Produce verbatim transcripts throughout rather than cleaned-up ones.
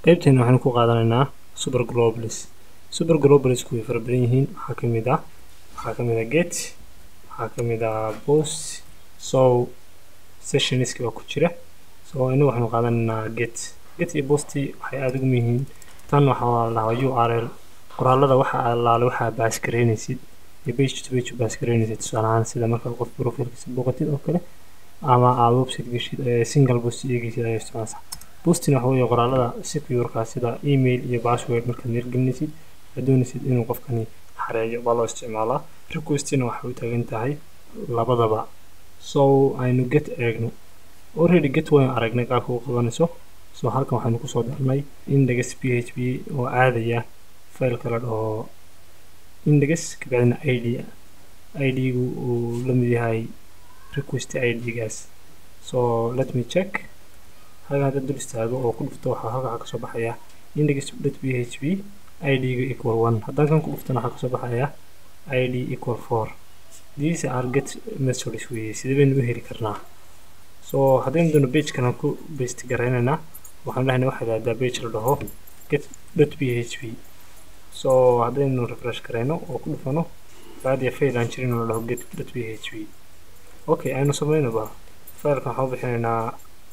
qaybteena waxaan ku qaadanaynaa super globals. super globals ku way fara badan yihiin. waxaa ka mid ah waxaa ka mid ah get, waxaa ka mid ah post, so sessionska waa ku jira. so inuu waxaan qaadanaynaa get get iyo post waxay aad ugu muhiim. tan waxaa la U R L qoraalada waxa allaale waxa baas gareynaysid iyo page to page baas gareynaysid tusaalahan sida marka qof profilkiisa booqatid oo kale ama aad website gashid single post eegaysid ay isticmaalaysaa. posting waxa weeye qoraalada secure-ka sida email iyo password marka aad gelinaysid doonaysid inuu qofkani xareeyo baa loo isticmaalaa. requestina waxay u taagan tahay labadaba. so aynu get eegno. already get waan aragnay qaabka uu qabanayso. so halkan waxaanu ku soo darnay index php oo aadaya file kala oo index kabacdina id id-gu uu la mid yahay request id-gaas. so let me check. halkan hadda dul istaago oo ku dhufto waxaa halka ka soo baxaya index.php id-ga equal one. haddaan kan ku dhuftana waxaa ka soo baxaya id equal four. these are get methods weeye sidee baynu u heli karnaa. so haddaynu doono page-kana ku paste garaynaynaa waxaan dhahaynaa waxaa lahahdaa page la dhaho get.php. so haddaynu refresh garayno oo ku dhufano baadiya fail aan jirin oo la dhaho get.php. okay aynu samaynaba failka waxaan u bixinaynaa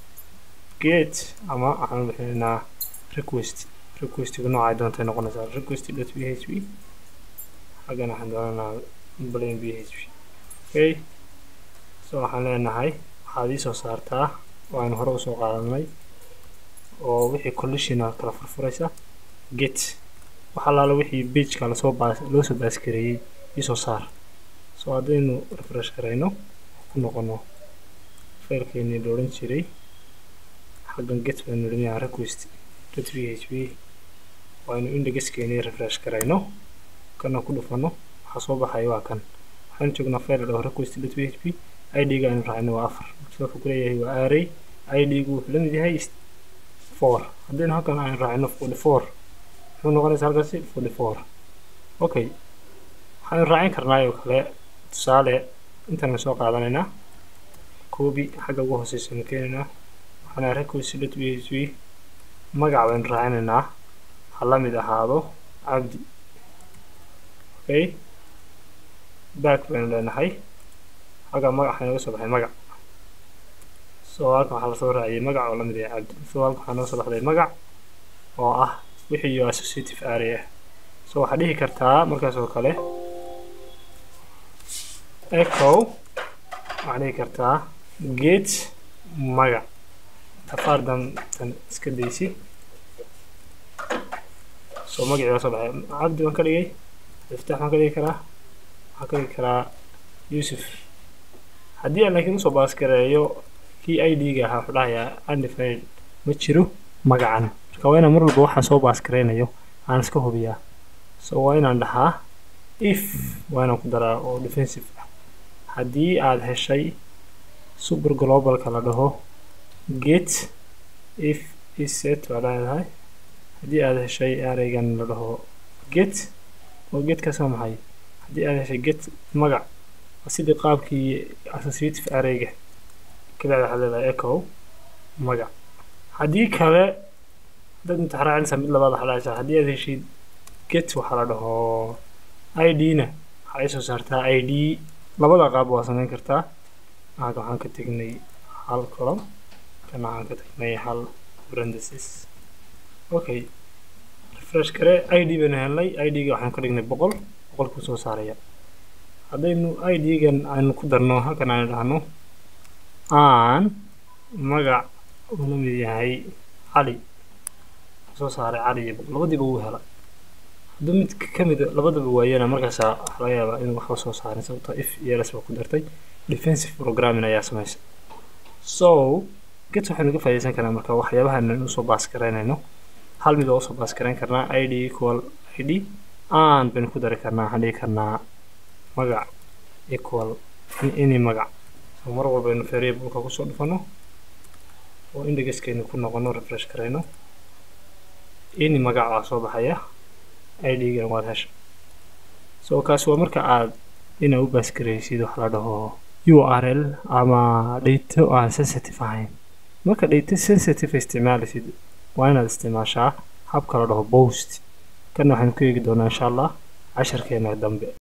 get ama waxaan u bixinaynaa request. requestiga nooca ay doontay noqonaysaa request.php. xaggana waxaan doonaynaa plain php. okay so waxaan leenahay waxaad ii soo saartaa oo aynu hore usoo qaadanay oo wixii collision kala furfuraysa get waxa laala wixii page-ka lasoo baas loo soo baas gareeyay ii soo saar. so haddaynu refresh garayno ku noqono failkeennii la odhan jiray xaggan get baynu odhanayaa request.php waaynu indexkeennii refresh garayno kana ku dhufano waxaa soo baxaya waa kan. waxaynu joognaa fail la dhaho request.php id-ga aynu raacno waa afar. wuxuu ku leeyahay waa array id-gu wuxuu la mid yahay four. haddaynu halkan aynu raacno forty-four wuxuu noqonaysaa halkaasi forty-four. okay waxaynu raacin karnaa oo kale tusaale intaan soo qaadanaynaa copy xagga ugu hooseysa aynu keenaynaa waxaana request.php magac baynu raacinaynaa ha la mid ahaado cabdi. okay back baynu leenahay xagga magac waxaa nooga soo baxay magac. so halkan waxaa lasoo raaciyay magac oo la mid yahay cabdi. so halkan waxaa nooga soo baxday magac oo ah wixii iyo associative array ah. so waxaad dhihi kartaa markaas oo kale echo waxaad dhihi kartaa get magac tafaardan tan iska daysi. so magacii waa soo baxay cabdi waan ka dhigay iftaax waan ka dhigi karaa waxaan ka dhigi karaa yusuf. haddii aan laakiin usoo baas gareeyo kii id-ga ahaa wuxuu dhahayaa undefined ma jiro magacan. marka waa inaan mar walba waxaan soo baas garaynayo aan iska hubiyaa. so waa inaan dhahaa if waa inaan ku daraa oo defensive ah haddii aad heshay super globalka la dhaho get if is set waa leedahay haddii aad heshay arraygan la dhaho get oo getkaas waa maxay haddii aad heshay get magac sidii qaabkii associative arrayga kabacdi waxaad leedahay echo magac. haddii kale dad imtixaan mid labaad waxaa dhahaysaa haddii aad heshid get waxaa la dhaho id-na waxaa ii soo saartaa id. labada qaab waa samayn kartaa. halkan waxaan ka tegnay hal column kana waxaan ka tegnay hal parenthesis. okay refresh kare id baynu helnay id-ga waxaan ka dhignay boqol boqol ku soo saaraya. haddaynu id-gan aynu ku darno halkan aynu dhahno aan magac uu la mid yahay cali soo saaray cali iyo boqol labadiiba wuu helay. hadduu mid ka mid labadaba waayana markaasa waxaa laga yaabaa inuu waxba soo saarin sababtoo if iyo ls baa ku dartay defensive programming ayaa samaysay. so get waxaynu ka faa'iidaysan karnaa marka waxyaabahan aynu usoo baas garaynayno hal mid oo usoo baas garayn karnaa id equal id aan baynu ku dari karnaa waxaan dhigi karnaa magac equal any magac. so mar walba aynu variable-ka kusoo dhufano oo indexkeenu ku noqono refresh garayno any magac waa soo baxaya id-gan waad hesha. so kaas waa marka aad inaad u baas garaysid waxa la dhaho U R L ama data aan sensitive ahayn. marka data sensitive isticmaalaysid waa inaad isticmaashaa habka la dhaho post. Kana waxaan ku eegi doonaa insha Allah casharkeena dambe.